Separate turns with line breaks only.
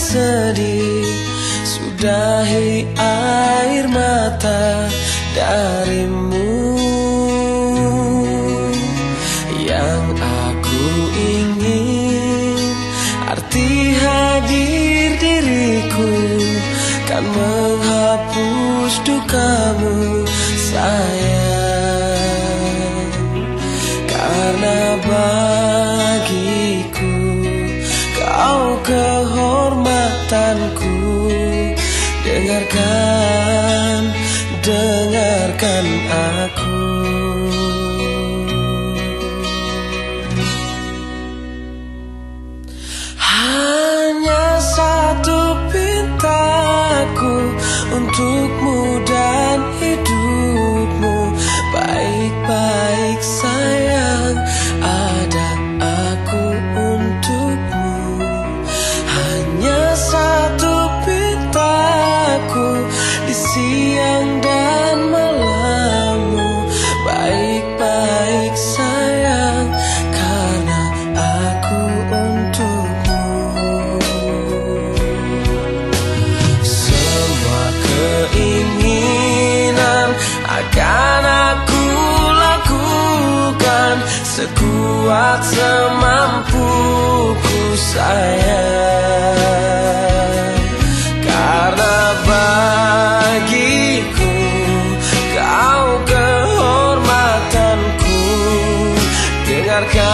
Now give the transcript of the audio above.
sedih, sudahi air mata darimu. Yang aku ingin, arti hadir diriku kan menghapus dukamu sayang. Karena bagiku kau kehormatanku. Dengarkan aku. Hanya satu pintaku untukmu dan hidupmu. Baik-baik sayang, ada aku untukmu. Hanya satu pintaku di siang dan malammu. Baik-baik sayang, karena aku untukmu. Semua keinginan akan aku lakukan sekuat semampuku sayang. Karena bagiku kau kehormatanku. Dengarkan